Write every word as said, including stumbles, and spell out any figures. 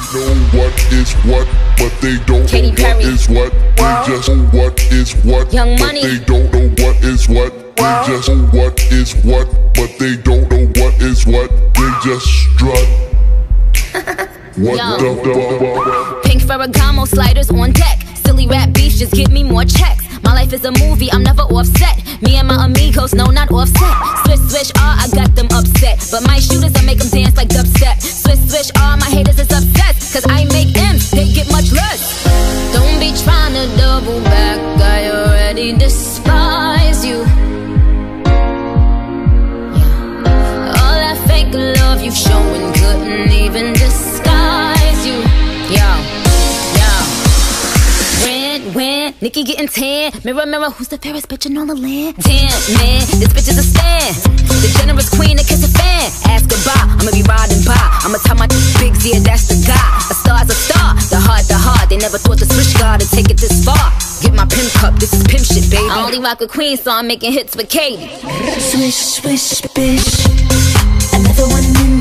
know what is what, but they don't Katy know what is what. They just know what is what, Young but Money. they don't know what is what. They just know what is what, but they don't know what is what. They just strut. What Yo. the fuck? Pink Ferragamo sliders on deck. Silly rap beefs just give me more checks. My life is a movie, I'm never offset. Me and my amigos, no, not offset. Swish, swish, ah, I got them upset. But my shooters, I make them dance like dubstep. Swish, swish, ah, my haters is obsessed. Cause I make M's, they get much less. Don't be trying to double back, I already despise you. Yeah. All that fake love you showing couldn't even disguise you. Yo. When Nicki getting tan, mirror, mirror, who's the fairest bitch in all the land? Damn, man, this bitch is a stand. The generous queen that kiss a fan. Ask goodbye, I'ma be riding by. I'ma tell my big Z, that's the guy. A star's a star, the heart, the heart. They never thought the Swish guard would take it this far. Get my pimp cup, this is pimp shit, baby. I only rock with queens, so I'm making hits with Katy. Swish, swish, bish. Another one in